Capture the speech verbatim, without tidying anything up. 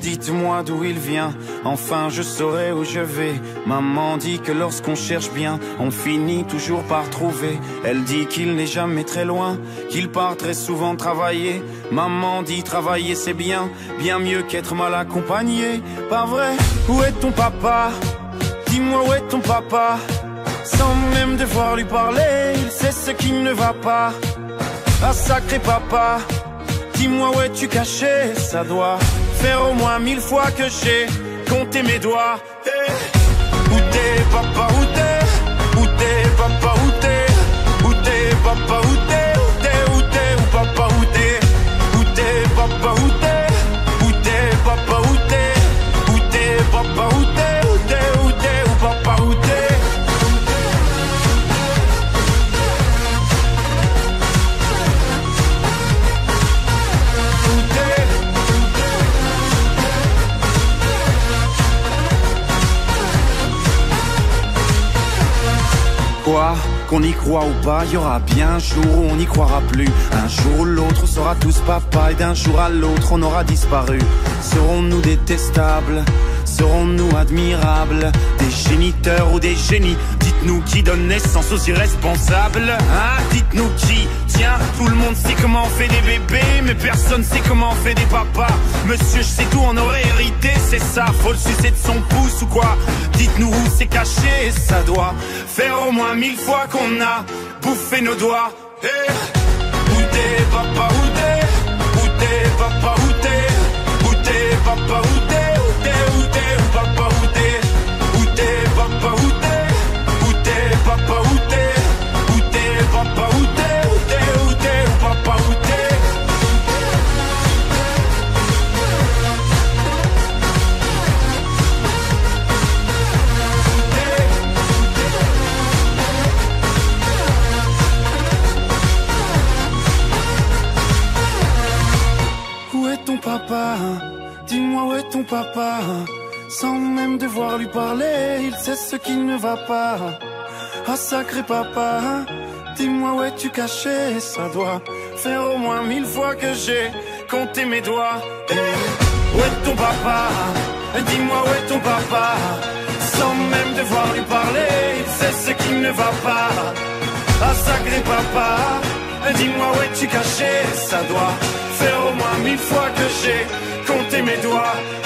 dites-moi d'où il vient, enfin je saurai où je vais. Maman dit que lorsqu'on cherche bien, on finit toujours par trouver. Elle dit qu'il n'est jamais très loin, qu'il part très souvent travailler. Maman dit travailler c'est bien, bien mieux qu'être mal accompagné. Pas vrai? Où est ton papa? Dis-moi où est ton papa? Sans même devoir lui parler, il sait ce qui ne va pas. Ah sacré papa, dis-moi où es-tu caché? Ça doit faire au moins mille fois que j'ai compté mes doigts. Hey. Où t'es papa, où t'es? Où t'es papa, où t'es? Où t'es papa, où t'es? Où t'es, où t'es, où papa, où t'es? Où t'es papa, où t'es? Où t'es papa, où t'es? Où t'es papa, où t'es? Où t'es, où t'es, où papa, où t'es? Quoi? Qu'on y croit ou pas, y aura bien un jour où on n'y croira plus. Un jour ou l'autre on sera tous papa, et d'un jour à l'autre on aura disparu. Serons-nous détestables? Serons-nous admirables? Des géniteurs ou des génies? Dites-nous qui donne naissance aux irresponsables. Hein? Dites-nous qui? Tiens, tout le monde sait comment on fait des bébés, mais personne sait comment on fait des papas. Monsieur, je sais tout, on aurait hérité, c'est ça. Faut le sucer de son pouce ou quoi? Dites-nous où c'est caché, ça doit faire au moins mille fois qu'on a bouffé nos doigts. Hey. Où t'es papa, où t'es? Où t'es papa, où t'es? Où t'es papa, où t'es? Où t'es, où t'es, où papa, où t'es? Où t'es papa, où t'es? Où t'es papa, où t'es? Où t'es papa, où t'es? Où t'es, où t'es, où papa, où t'es? Où est ton papa? Dis-moi où est ton papa? Sans même devoir lui parler, il sait ce qui ne va pas. Ah sacré papa, dis-moi où es-tu caché? Ça doit faire au moins mille fois que j'ai compté mes doigts. Hey. Où est ton papa? Dis-moi où est ton papa? Sans même devoir lui parler, il sait ce qui ne va pas. Ah sacré papa, dis-moi où es-tu caché? Ça doit faire au moins mille fois que j'ai compté mes doigts.